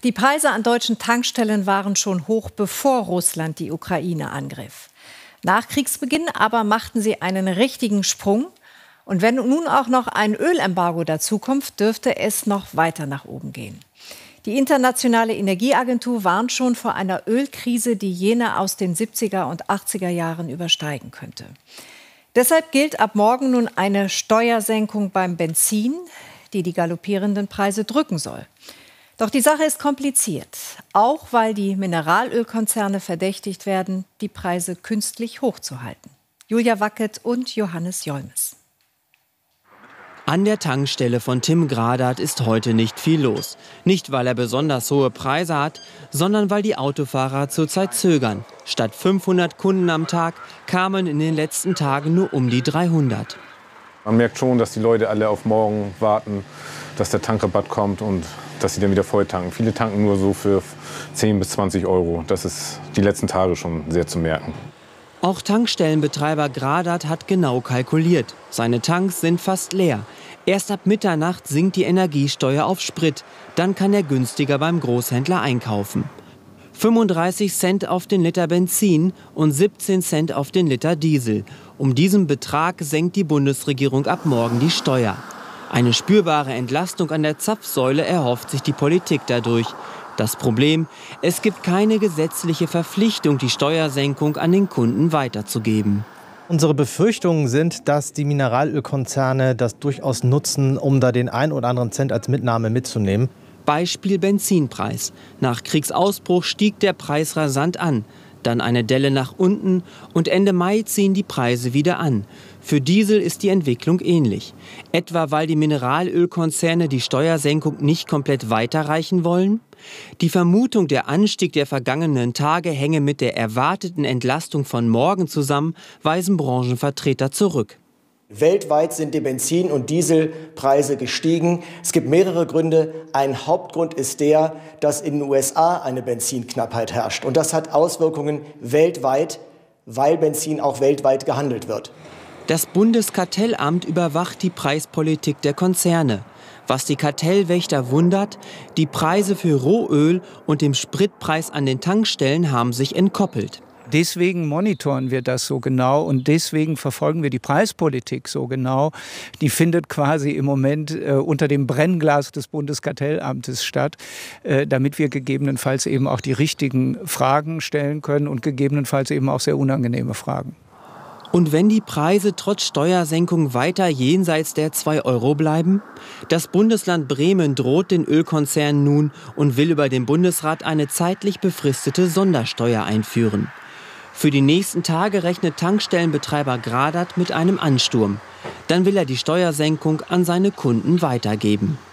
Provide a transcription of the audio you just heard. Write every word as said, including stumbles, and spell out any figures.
Die Preise an deutschen Tankstellen waren schon hoch, bevor Russland die Ukraine angriff. Nach Kriegsbeginn aber machten sie einen richtigen Sprung. Und wenn nun auch noch ein Ölembargo dazukommt, dürfte es noch weiter nach oben gehen. Die Internationale Energieagentur warnt schon vor einer Ölkrise, die jene aus den siebziger und achtziger Jahren übersteigen könnte. Deshalb gilt ab morgen nun eine Steuersenkung beim Benzin, die die galoppierenden Preise drücken soll. Doch die Sache ist kompliziert, auch weil die Mineralölkonzerne verdächtigt werden, die Preise künstlich hochzuhalten. Julia Wackett und Johannes Jolmes. An der Tankstelle von Tim Gradat ist heute nicht viel los. Nicht, weil er besonders hohe Preise hat, sondern weil die Autofahrer zurzeit zögern. Statt fünfhundert Kunden am Tag kamen in den letzten Tagen nur um die dreihundert. Man merkt schon, dass die Leute alle auf morgen warten, dass der Tankrabatt kommt und dass sie dann wieder voll tanken. Viele tanken nur so für zehn bis zwanzig Euro. Das ist die letzten Tage schon sehr zu merken. Auch Tankstellenbetreiber Gradat hat genau kalkuliert. Seine Tanks sind fast leer. Erst ab Mitternacht sinkt die Energiesteuer auf Sprit. Dann kann er günstiger beim Großhändler einkaufen. fünfunddreißig Cent auf den Liter Benzin und siebzehn Cent auf den Liter Diesel. Um diesen Betrag senkt die Bundesregierung ab morgen die Steuer. Eine spürbare Entlastung an der Zapfsäule erhofft sich die Politik dadurch. Das Problem: Es gibt keine gesetzliche Verpflichtung, die Steuersenkung an den Kunden weiterzugeben. Unsere Befürchtungen sind, dass die Mineralölkonzerne das durchaus nutzen, um da den ein oder anderen Cent als Mitnahme mitzunehmen. Beispiel Benzinpreis. Nach Kriegsausbruch stieg der Preis rasant an. Dann eine Delle nach unten und Ende Mai ziehen die Preise wieder an. Für Diesel ist die Entwicklung ähnlich. Etwa weil die Mineralölkonzerne die Steuersenkung nicht komplett weiterreichen wollen? Die Vermutung, der Anstieg der vergangenen Tage hänge mit der erwarteten Entlastung von morgen zusammen, weisen Branchenvertreter zurück. Weltweit sind die Benzin- und Dieselpreise gestiegen. Es gibt mehrere Gründe. Ein Hauptgrund ist der, dass in den U S A eine Benzinknappheit herrscht. Und das hat Auswirkungen weltweit, weil Benzin auch weltweit gehandelt wird. Das Bundeskartellamt überwacht die Preispolitik der Konzerne. Was die Kartellwächter wundert: Die Preise für Rohöl und dem Spritpreis an den Tankstellen haben sich entkoppelt. Deswegen monitoren wir das so genau und deswegen verfolgen wir die Preispolitik so genau. Die findet quasi im Moment äh, unter dem Brennglas des Bundeskartellamtes statt, äh, damit wir gegebenenfalls eben auch die richtigen Fragen stellen können und gegebenenfalls eben auch sehr unangenehme Fragen. Und wenn die Preise trotz Steuersenkung weiter jenseits der zwei Euro bleiben? Das Bundesland Bremen droht den Ölkonzernen nun und will über den Bundesrat eine zeitlich befristete Sondersteuer einführen. Für die nächsten Tage rechnet Tankstellenbetreiber Gradat mit einem Ansturm. Dann will er die Steuersenkung an seine Kunden weitergeben.